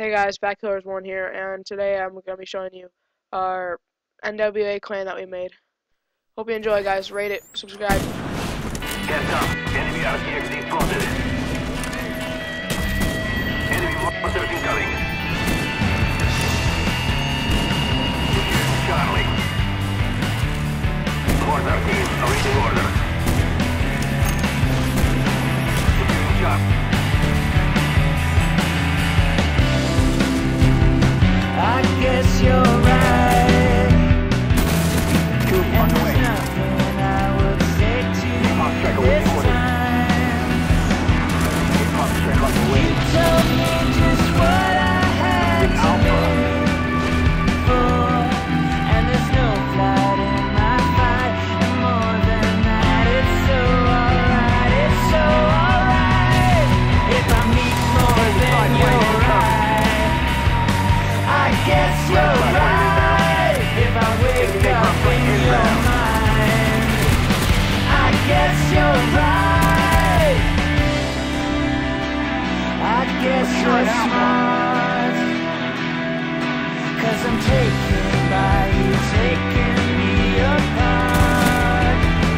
Hey guys, Backkillers1 here, and today I'm going to be showing you our NWA clan that we made. Hope you enjoy, guys. Rate it, subscribe. Heads up, enemy RCXD spotted. Enemy mortars incoming. Charlie. Mortar team awaiting orders. Charlie. I guess you're right. And there's nothing I would say to you this time. You told me just what I had to live for, and there's no flight in my fight. And more than that, it's so alright, it's so alright. If I meet more than you're right, I guess you're right. If I wake up in your mind, I guess you're right. I guess you're smart, 'cause I'm taken by you, taking me apart.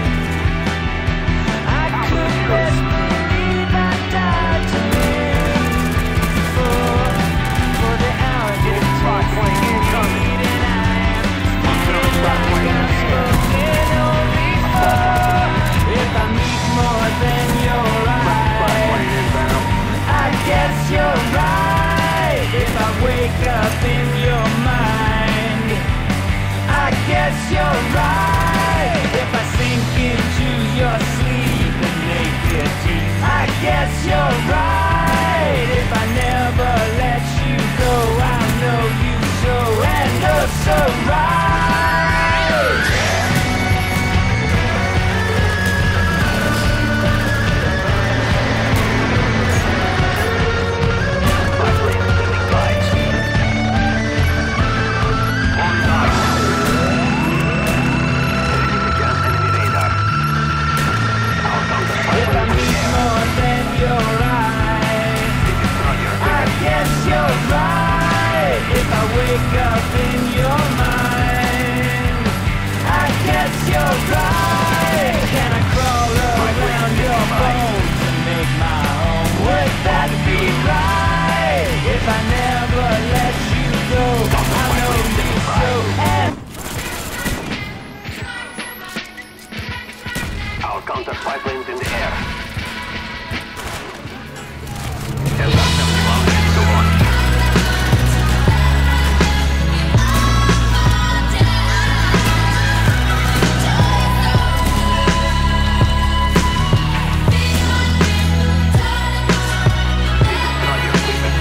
I could best believe I died to live for the hour you talk when you need, and I am feeling like I've spoken only for. If I meet more than you're right, I guess you're right. If I wake up in your mind, I guess you're right. If I sink into your sleep and make it deep, I guess you're right. If I never let you go, I'll know you so and oh so right. If I meet more than you're right, I guess you're right. If I wake up in your mind, I guess you're right. Can I crawl around your bones and make my home? Would that be right? If I never let you go, I know you so. And Our counter five lanes in the air. Heads up, 71, go on. Destroy your equipment.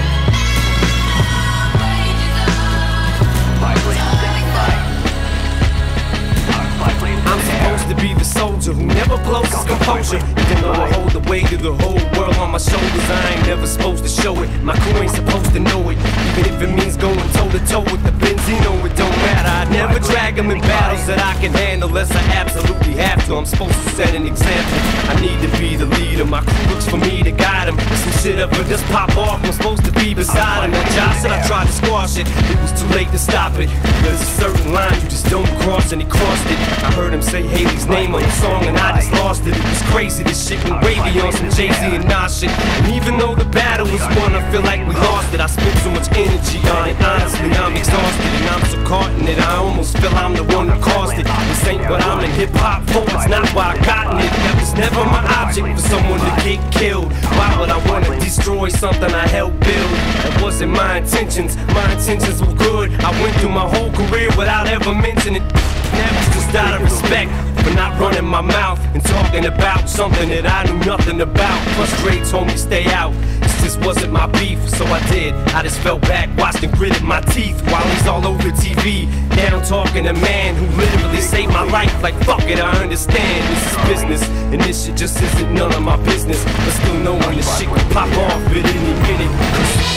Five lanes standing by. Our five lanes in I'm the air. supposed to be the soldier who never blows his composure. Even though I hold the weight of the whole world on my shoulders, I ain't never supposed to show it. My crew ain't supposed to know it. Even if it means going toe to toe with the Benzino, it don't matter. I never drag them in battles that I can handle unless I absolutely have to. I'm supposed to set an example. I need to be the leader. My crew looks for me to guide them. If some shit ever just pop off, I'm supposed to be beside him. Now Josh said I tried to squash it. It was too late to stop it. There's a certain line you just don't cross, and he crossed it. I heard him say Haley's name on the song, and I just lost it. It was crazy. This shit went wavy on some Jay-Z and Nas shit. And even though the battle was won, I feel like we lost it. I spent so much energy on it. Honestly, I'm exhausted, and I'm so caught in it. I almost feel I'm the one who caused it. This ain't what I'm in hip-hop for. It's not why I gotten it. That was never my object for someone to get killed. Why would I want to destroy something I helped build? That wasn't my intentions. My intentions were good. I went through my whole career without ever mentioning it. That was just out of respect for not running my mouth and talking about something that I knew nothing about. Frustrated told me stay out. This just wasn't my beef, so I did. I just fell back, watched and gritted my teeth while he's all over TV. Down talking to a man who literally saved my life. Like fuck it, I understand this is business, and this shit just isn't none of my business. But still knowing this shit could pop off at any minute.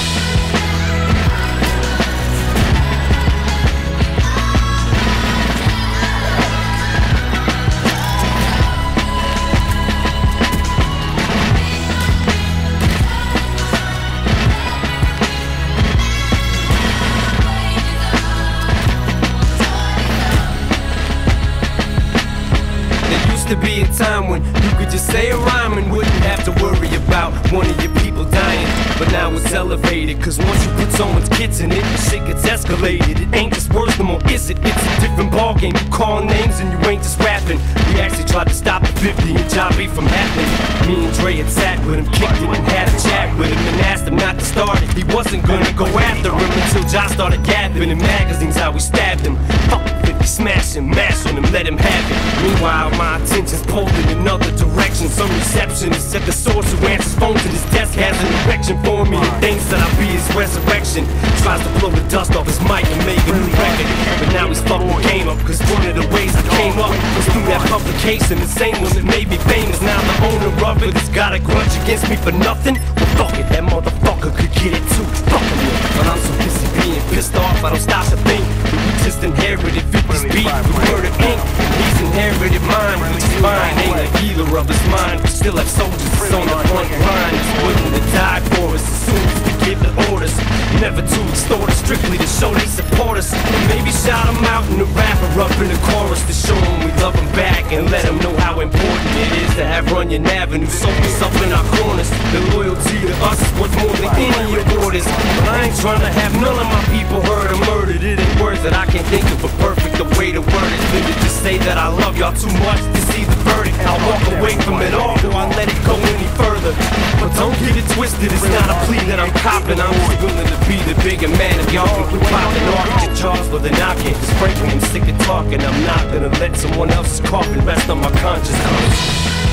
used to be a time when you could just say a rhyme and wouldn't have to worry about one of your people dying. But now it's elevated, cause once you put someone's kids in it, the shit gets escalated. It ain't just words no more, is it? It's a different ballgame. You call names and you ain't just rapping. We actually tried to stop the 50 and Jobby from happening. Me and Dre had sat with him, kicked it and had a chat with him and asked him not to start it. He wasn't gonna go after him until Josh started gabbing in magazines how we stabbed him. Fuck 50, smash him, mash on him, let him have it. Meanwhile, my attention's pulled in another direction. Some receptionist at the source who answers phones at his desk has an erection for me and thinks that I'll be his resurrection. Tries to blow the dust off his mic and make a new record. But now he's fucked the game up, cause one of the ways I came up was through that publication. The same one that made me famous. Now the owner of it has got a grudge against me for nothing. Well, fuck it, that motherfucker could get it too. Fuck him. But I'm so busy being pissed off, I don't stop to think that we just inherited 50's beat with Murder Inc. And he's inherited mine, which is fine. Ain't a healer of his mind. We still have soldiers that's on the front line, willing to die for us as soon as we give the orders. Never to extort us, strictly to show they support us. And maybe shout them out in the rapper up in the chorus to show them we love them back and let them know how important it is to have Runyon Avenue soldiers up in our corners. The loyalty to us is what's more than any of orders. But I ain't trying to have none of my people hurt or murdered. It ain't words that I can think of a perfect way to word it than to just say that I love y'all too much to see the verdict. I'll walk away from it all, or I'll let it go any further. But don't get it twisted, it's not a plea that I'm copping. I'm just willing to be the bigger man if y'all can quit popping off. Get charged for the knocking, cause frankly I'm sick of talking. I'm not gonna let someone else's coffin rest on my conscience.